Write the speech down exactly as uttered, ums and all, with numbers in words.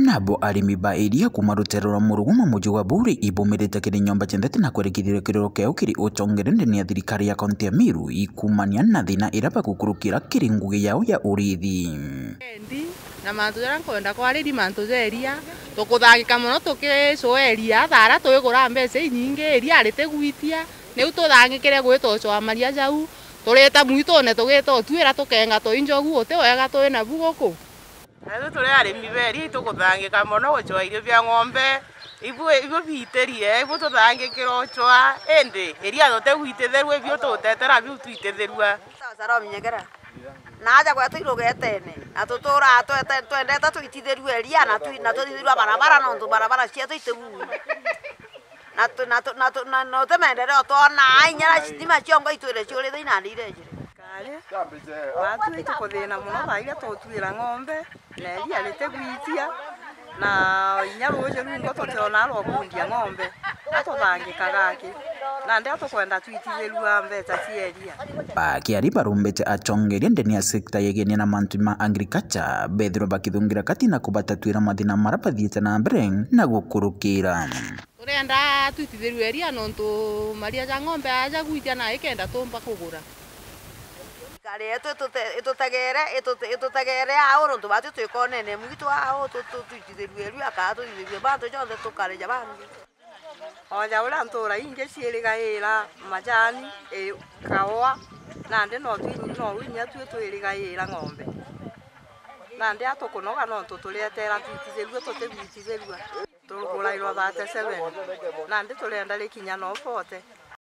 nabo arimi ba iria kuma rutero rwa Muruguma muji wa Buri ibumirite kiri nyomba chendete na kwerekithire kiriro keo kiri uchongerende ni thirikari ya kaunti ya Meru ikumania na thina ira bagukurukira kiri ngugi yao ya urithi na mantu jara nkwenda kwariri mantu jeria tukuthagika muno tukicoeria thara twigura mbeca nyingi iria aritegwitia niu tuthangikire gwitocwa maria jau turita mwitone tugita twira tukenga tuinjogu uti wega twina buguku Ese tuli arimi beri tukuthangika muno gucwa irio bia ng'ombe ibu ibu biterie ibu tuthangikira uchwa ende iria tutegwititherua ibio tutetera biu twititherua sara minyegera naja gwetu irugetene na tutura twete twendete twititherua iria na twi na twititherua barabara no ndu barabara cietu itegu na tu na tu na tu na no temendere otona ainyara sitima ciongo itwire ciuri thina ndire kale watu itukuthina muno thaira tutwira ng'ombe na iria ritegwitia na inyaru ucio rungo tutona rokundia ng'ombe atuthangikagaki na ndio tukwenda twititherua mbeca cieria bakiari barumbite achongeria ndeni ya sekta yegeni na mantu ma agriculture bethiro bakithungira kati na kubatatwira mathina mara bathiite na mbere na gukurukira turenda twititherua iria nontu maria ja ng'ombe aja gwitia na ikenda tumba kugura kare eto itutegere itutegere ao rondu batu twikonene mwitu ao tutitherua iria ka tutitherua bantu jonthe tukare jabangi oja ura ntura inge ciirigaira majani e kawa na ndi no twi no winya twi twirigaira ng'ombe na ndi atukunoga no tuturetera twititherua tutegwititherua turugurairwa thirty-seven na ndi turenda rikinya no forty